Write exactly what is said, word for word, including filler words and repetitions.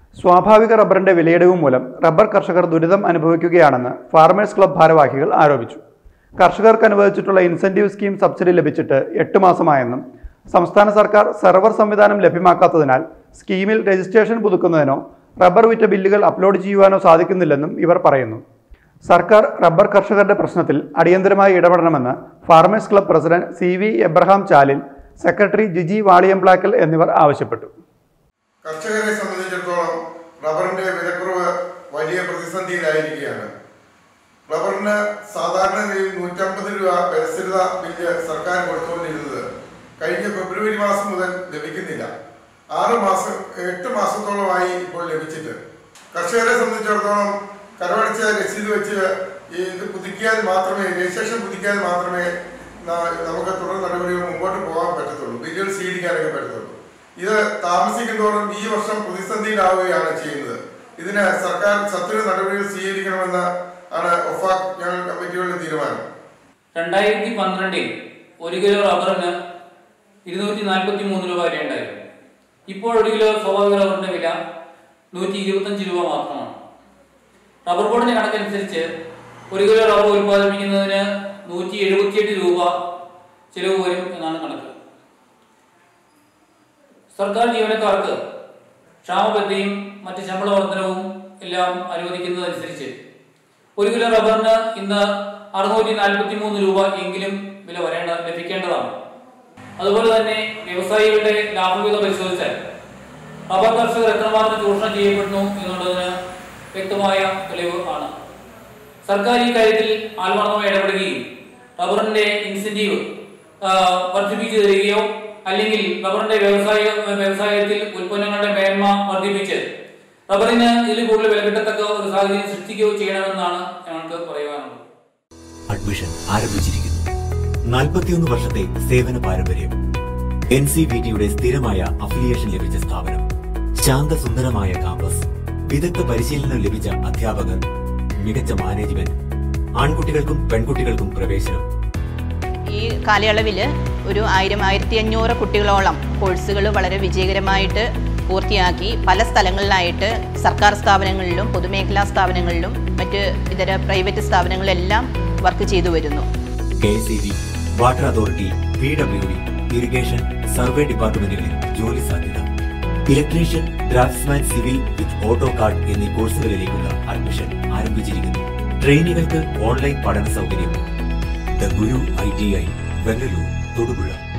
സ്വാഭാവിക റബ്ബറിന്റെ വിലയിടിവ് മൂലം റബ്ബർ കർഷകർ ദുരിതം അനുഭവിക്കുകയാണെന്ന് ഫാർമേഴ്സ് ക്ലബ് ഭാരവാഹികൾ ആരോപിച്ചു. കർഷകർക്ക് അനുവദിച്ചിട്ടുള്ള ഇൻസെന്റീവ് സ്കീം സബ്സിഡി ലഭിച്ചിട്ട് എട്ട് മാസമായെന്നും സംസ്ഥാന സർക്കാർ സെർവർ സംവിധാനം ലഭ്യമാക്കാത്തതിനാൽ സ്കീമിൽ രജിസ്ട്രേഷൻ പുതുക്കുന്നതിനോ റബ്ബർ വിറ്റ ബില്ലുകൾ അപ്ലോഡ് ചെയ്യുവാനോ സാധിക്കുന്നില്ലെന്നും ഇവർ പറയുന്നു. സർക്കാർ റബ്ബർ കർഷകരുടെ പ്രശ്നത്തിൽ അടിയന്തരമായി ഇടപെടണമെന്ന് farmers club president C V Abraham Chalil, secretary Jiji Valiyamplakkal എന്നിവർ ആവശ്യപ്പെട്ടു. കർഷകരെ സംബന്ധിച്ചിടത്തോളം റബ്ബറിന്റെ വിലക്കുറവ് വലിയ പ്രതിസന്ധിയിലായിരിക്കുകയാണ്. റബ്ബറിന് സാധാരണ നിലയിൽ നൂറ്റമ്പത് രൂപ ബലസ്ഥിരത ബില്ല് സർക്കാർ കൊടുത്തുകൊണ്ടിരുന്നത് കഴിഞ്ഞ ഫെബ്രുവരി മാസം മുതൽ ലഭിക്കുന്നില്ല. ആറ് മാസം എട്ട് മാസത്തോളമായി ഇപ്പോൾ ലഭിച്ചിട്ട്. കർഷകരെ സംബന്ധിച്ചിടത്തോളം കരമടച്ച രസീത് വെച്ച് ഇത് പുതുക്കിയാൽ മാത്രമേ രജിസ്ട്രേഷൻ പുതുക്കിയാൽ മാത്രമേ നമുക്ക് തുടർ നടപടികൾ മുമ്പോട്ട് പോകാൻ പറ്റത്തുള്ളൂ, ബില്ലുകൾ സ്വീകരിക്കാനൊക്കെ പറ്റത്തുള്ളൂ. ഇത് താമസിക്കുന്തോറും ഈ വർഷം പ്രതിസന്ധിയിലാവുകയാണ് ചെയ്യുന്നത്. ഇതിന് സർക്കാർ സത്വര നടപടികൾ സ്വീകരിക്കണമെന്ന് ആണ് ഒഫാക് ജനറൽ കമ്മിറ്റികളുടെ തീരുമാനം. രണ്ടായിരത്തി പന്ത്രണ്ടിൽ ഒരു കിലോ റബ്ബറിന് ഇരുന്നൂറ്റി നാൽപ്പത്തി മൂന്ന് രൂപ വിലയുണ്ടായിരുന്നു. ഇപ്പോൾ ഒരു കിലോ സ്വാഭാവിക റബ്ബറിന്റെ വില നൂറ്റി ഇരുപത്തഞ്ച് രൂപ മാത്രമാണ്. റബ്ബർ ബോർഡിന്റെ കണക്കനുസരിച്ച് ഒരു കിലോ റബ്ബർ ഉൽപ്പാദിപ്പിക്കുന്നതിന് നൂറ്റി എഴുപത്തിയെട്ട് രൂപ ചിലവ് വരും എന്നാണ് കണക്ക്. സർക്കാർ ജീവനക്കാർക്ക് ക്ഷാമബത്തയും മറ്റ് ശമ്പള വർധനവും എല്ലാം അനുവദിക്കുന്നതനുസരിച്ച് ഒരു കിലോ റബ്ബറിന് ഇന്ന് അറുന്നൂറ്റി നാൽപ്പത്തി മൂന്ന് രൂപ എങ്കിലും വില വരേണ്ട ലഭിക്കേണ്ടതാണ്. അതുപോലെ തന്നെ വ്യവസായികളുടെ ലാഭവിഹിത പരിശോധിച്ചാൽ റബ്ബർ കർഷകർ എത്രമാത്രം ചൂഷണം ചെയ്യപ്പെടുന്നു എന്നുള്ളതിന് വ്യക്തമായ തെളിവ് ആണ്. സർക്കാർ ഈ കാര്യത്തിൽ ആത്മാർത്ഥമായി ഇടപെടുകയും റബ്ബറിന്റെ ഇൻസെന്റീവ് വർദ്ധിപ്പിച്ചു തരികയോ അല്ലെങ്കിൽ റബ്ബറിന്റെ വ്യവസായ വ്യവസായത്തിൽ ഉൽപ്പന്നങ്ങളുടെ മേന്മ വർദ്ധിപ്പിച്ച് റബ്ബറിന് ഇതിൽ കൂടുതൽ വില കിട്ടത്തക്ക ഒരു സാഹചര്യം സൃഷ്ടിക്കുകയോ ചെയ്യണമെന്നാണ് ഞങ്ങൾക്ക് പറയുവാനുള്ളത്. അഡ്മിഷൻ ആരംഭിച്ചിരിക്കുന്നു. നാൽപ്പത്തിയൊന്ന് വർഷത്തെ സേവന പാരമ്പര്യം, എൻ സി വി ടിയുടെ സ്ഥിരമായ അഫിലിയേഷൻ ലഭിച്ച സ്ഥാപനം, ശാന്തസുന്ദരമായ കാമ്പസ്, വിദഗ്ധ പരിശീലനം ലഭിച്ച അധ്യാപകർ, മികച്ച മാനേജ്മെന്റ്, ആൺകുട്ടികൾക്കും പെൺകുട്ടികൾക്കും പ്രവേശനം. ഈ കാലയളവിൽ ഒരു ആയിരം ആയിരത്തി അഞ്ഞൂറ് കുട്ടികളോളം കോഴ്സുകൾ വളരെ വിജയകരമായിട്ട് പൂർത്തിയാക്കി പല സ്ഥലങ്ങളിലായിട്ട് സർക്കാർ സ്ഥാപനങ്ങളിലും പൊതുമേഖലാ സ്ഥാപനങ്ങളിലും മറ്റ് ഇതര പ്രൈവറ്റ് സ്ഥാപനങ്ങളിലെല്ലാം വർക്ക് ചെയ്തു വരുന്നു. K S E B, water authority, P W D, irrigation, survey ഡിപ്പാർട്ട്മെന്റുകളിൽ ജോലി സാധ്യത. Electrician, draftsman, civil with AutoCAD എന്നീ കോഴ്സുകളിലേക്കുള്ള അഡ്മിഷൻ ആരംഭിച്ചിരിക്കുന്നു. ട്രെയിനികൾക്ക് ഓൺലൈൻ പഠന സൗകര്യം. The Guru I T I, Bengaluru, Thodupuzha.